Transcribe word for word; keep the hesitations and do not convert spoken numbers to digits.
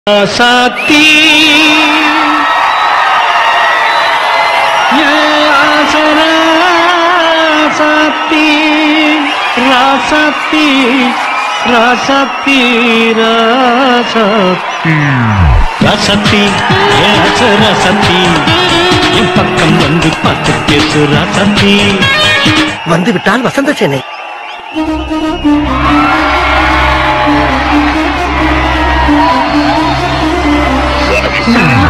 ராசாத்தி ராசாத்தி ராசாத்தி ராசாத்தி ராசாத்தி ராசாத்தி ராசாத்தி என் பக்கம் வந்து பார்த்து பேசு ராசாத்தி. வந்து விட்டால் வசந்த சேனை. Yeah.